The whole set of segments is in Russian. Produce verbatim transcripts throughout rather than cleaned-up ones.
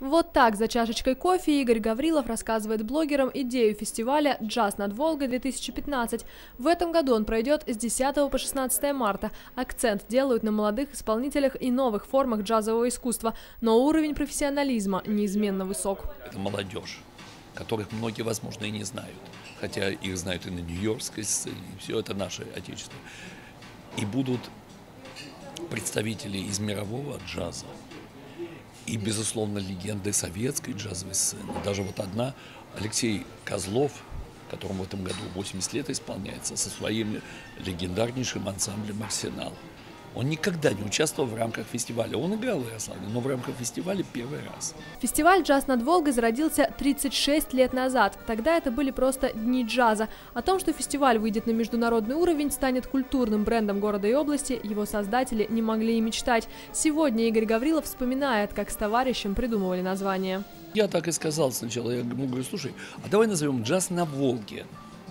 Вот так за чашечкой кофе Игорь Гаврилов рассказывает блогерам идею фестиваля «Джаз над Волгой-две тысячи пятнадцать». В этом году он пройдет с десятого по шестнадцатое марта. Акцент делают на молодых исполнителях и новых формах джазового искусства, но уровень профессионализма неизменно высок. Это молодежь, которых многие, возможно, и не знают, хотя их знают и на нью-йоркской сцене, все это наше отечество. И будут представители из мирового джаза. И, безусловно, легенды советской джазовой сцены. Даже вот одна, Алексей Козлов, которому в этом году восемьдесят лет исполняется, со своим легендарнейшим ансамблем «Арсенал». Он никогда не участвовал в рамках фестиваля. Он играл в Ярославле, но в рамках фестиваля первый раз. Фестиваль «Джаз над Волгой» зародился тридцать шесть лет назад. Тогда это были просто дни джаза. О том, что фестиваль выйдет на международный уровень, станет культурным брендом города и области, его создатели не могли и мечтать. Сегодня Игорь Гаврилов вспоминает, как с товарищем придумывали название. Я так и сказал сначала. Я ему говорю, слушай, а давай назовем «Джаз на Волге».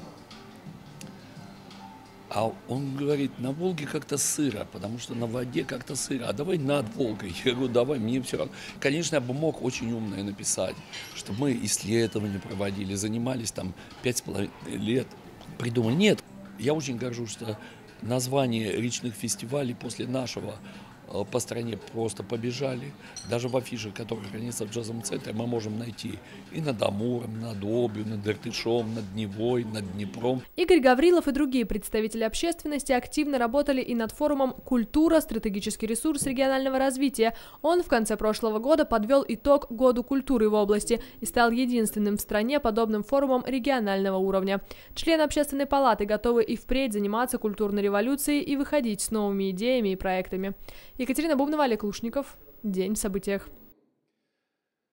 А он говорит, на Волге как-то сыро, потому что на воде как-то сыро. А давай над Волгой. Я говорю, давай, мне все равно. Конечно, я бы мог очень умное написать, что мы исследования проводили, занимались там пять с половиной лет. Придумали. Нет, я очень горжусь, что названия речных фестивалей после нашего по стране просто побежали. Даже в афишах, которые хранятся в джазовом центре, мы можем найти и над Амуром, над Обью, над Иртышом, над Невой, над Днепром. Игорь Гаврилов и другие представители общественности активно работали и над форумом «Культура. Стратегический ресурс регионального развития». Он в конце прошлого года подвел итог Году культуры в области и стал единственным в стране подобным форумом регионального уровня. Члены Общественной палаты готовы и впредь заниматься культурной революцией и выходить с новыми идеями и проектами. Екатерина Бубнова, Олег Лушников. День в событиях.